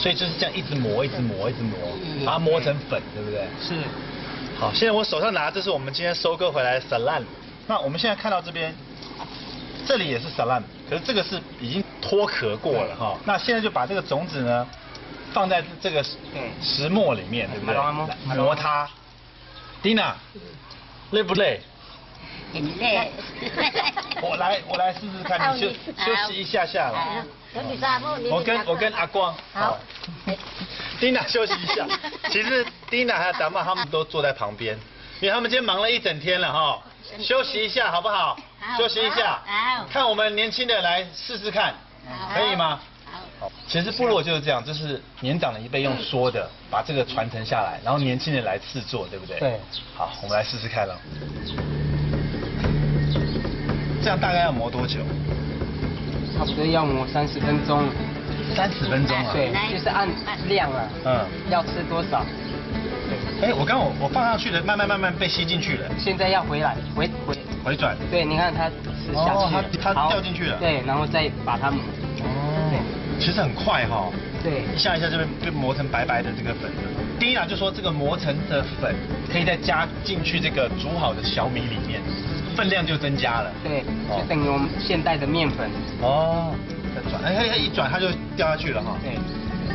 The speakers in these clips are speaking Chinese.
所以就是这样一直磨，一直磨，一直磨，把它磨成粉，对不对？ 是。 好，现在我手上拿的这是我们今天收割回来的 salam。那我们现在看到这边，这里也是 salam， 可是这个是已经脱壳过了哈。那现在就把这个种子呢放在这个石磨里面，对不对？磨它。Dina， 累不累？ 很累。 我来试试看，你休息一下下来。我跟阿光。好。Dina 休息一下。其实 Dina 还有达玛他们都坐在旁边，因为他们今天忙了一整天了哈。休息一下好不好？休息一下。看我们年轻的来试试看，可以吗？好。其实部落就是这样，就是年长的一辈用说的把这个传承下来，然后年轻人来制作，对不对？对。好，我们来试试看了。这样大概要磨多久？ 差不多要磨30分钟。 30分钟啊？ 对，就是按量啊。要吃多少？ 哎，我放上去了，慢慢被吸进去了。 现在要回转。对，你看它吃下去了， 它掉进去了。 对，然后再把它磨。 其实很快哈。 对。 一下就被磨成白白的这个粉了。Dina就说这个磨成的粉可以再加进去这个煮好的小米里面，分量就增加了。对， 就等于我们现代的面粉。 哦。再转，它一转它就掉下去了哈。对。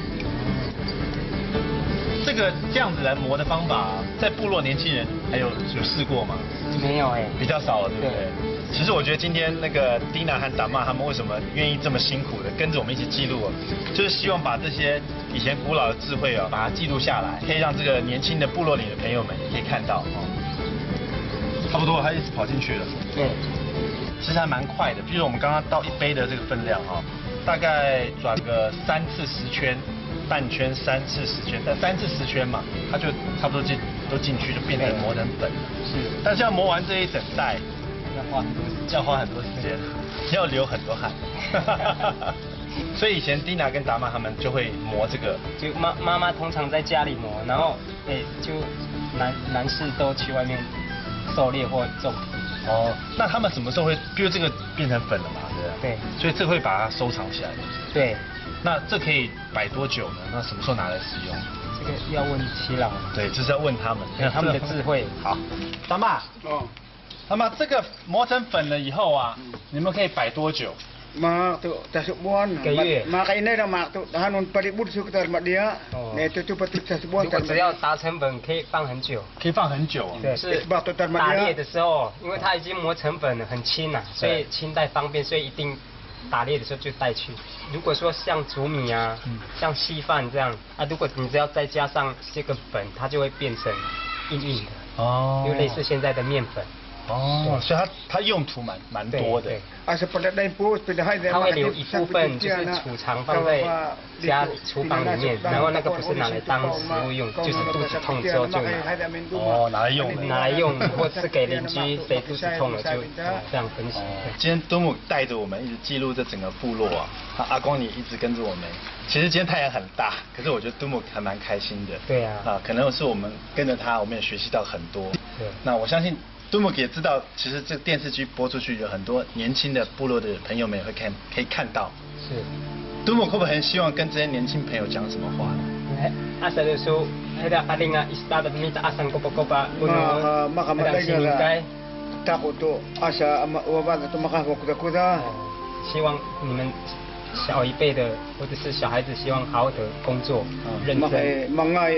这个这样子来磨的方法，在部落年轻人有试过吗？ 没有哎， 比较少了，对不对？其实我觉得今天那个 Dina 和达玛他们为什么愿意这么辛苦的跟着我们一起记录，就是希望把这些以前古老的智慧把它记录下来，可以让这个年轻的部落里的朋友们也可以看到差不多，它一直跑进去了。对。其实还蛮快的，比如我们刚刚倒1杯的这个分量大概转个3次10圈。半圈3次10圈，但3次10圈嘛，它就差不多都进去，就变成磨成粉了。是。但是要磨完这一整袋，要花很多时间，要流很多汗。所以以前 Dina 跟达玛他们就会磨这个。 就妈妈通常在家里磨，然后就男士都去外面狩猎或种田。 哦，那他们什么时候会，比如这个变成粉了嘛，对不对？对。所以这会把它收藏起来。 对。 那这可以摆多久呢？那什么时候拿来使用？ 这个要问耆老。 对，就是要问他们， 他们的智慧。 好，达玛。那么这个磨成粉了以后啊，你们可以摆多久 ？Mak tu tasbuan. Mak ini dah mak tu hanun paribut sekitar mak dia. Itu tu betul tasbuan. 如果只要达成粉，可以放很久。 可以放很久啊。 对，是打猎的时候，因为它已经磨成粉了，很轻啊，所以轻带方便，所以一定。打猎的时候就带去。如果说像煮米啊，像稀饭这样啊，如果你只要再加上这个粉，它就会变成硬硬的。哦。就类似现在的面粉。 哦，所以它用途蛮多的。 它会留一部分就是储藏放在家厨房里面，然后那个不是拿来当食物用，就是肚子痛之后就拿来用。 拿来用，或是给邻居谁肚子痛了就这样分享。 今天多姆带着我们一直记录这整个部落啊，阿光你一直跟着我们。其实今天太阳很大，可是我觉得多姆还蛮开心的。对啊。可能是我们跟着他，我们也学习到很多。对。那我相信。多姆也知道，其实这个电视剧播出去，有很多年轻的部落的朋友们也会可以看到。是。多姆会不会很希望跟这些年轻朋友讲什么话呢 ？Asal usul ada paling istad minta asan kopa-kopa gunung ada siningkai. Takut tu asa wabat tu makan kuda-kuda. 希望你们小一辈的或者是小孩子，希望好好的工作，认真。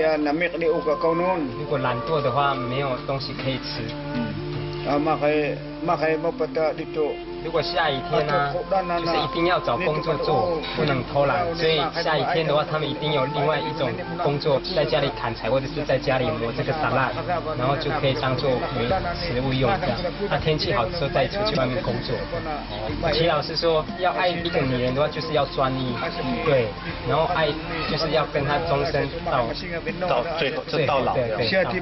如果懒惰的话，没有东西可以吃。如果下雨天呢，就是一定要找工作做，不能偷懒。所以下雨天的话，他们一定有另外一种工作，在家里砍柴或者是在家里磨这个沙拉，然后就可以当做食物用这样。那天气好的时候再出去外面工作。齐老师说，要爱一个女人的话，就是要专一，对，然后爱就是要跟她终身到最后就到老。对。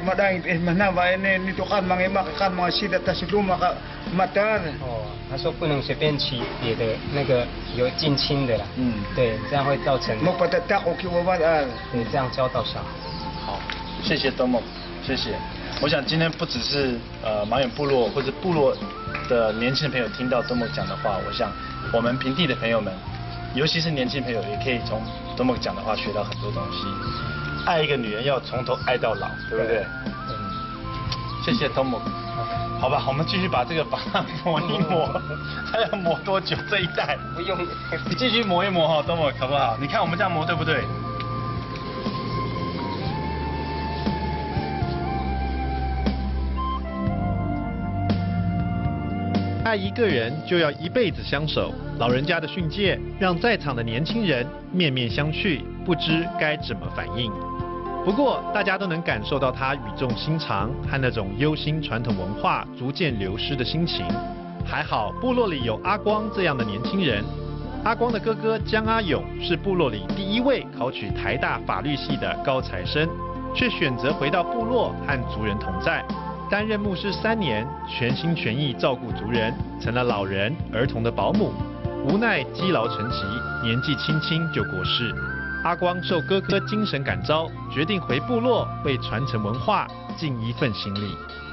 他说不能随便娶别的那个有近亲的啦，对，这样会造成对，这样教导小孩。 好，谢谢多梦，谢谢。我想今天不只是马远部落或者部落的年轻的朋友听到多梦讲的话，我想我们平地的朋友们尤其是年轻朋友，也可以从多么讲的话学到很多东西。爱一个女人要从头爱到老，对不对？谢谢 Tomo。好吧，我们继续把这个把它磨一磨，还要磨多久？这一代不用， 你继续磨一磨哈，Tomo好不好？你看我们这样磨对不对？ 爱一个人就要一辈子相守，老人家的训诫让在场的年轻人面面相觑，不知该怎么反应。不过，大家都能感受到他语重心长和那种忧心传统文化逐渐流失的心情。还好，部落里有阿光这样的年轻人。阿光的哥哥江阿勇是部落里第一位考取台大法律系的高材生，却选择回到部落和族人同在。担任牧师3年，全心全意照顾族人，成了老人、儿童的保姆。无奈积劳成疾，年纪轻轻就过世。阿光受哥哥精神感召，决定回部落为传承文化尽一份心力。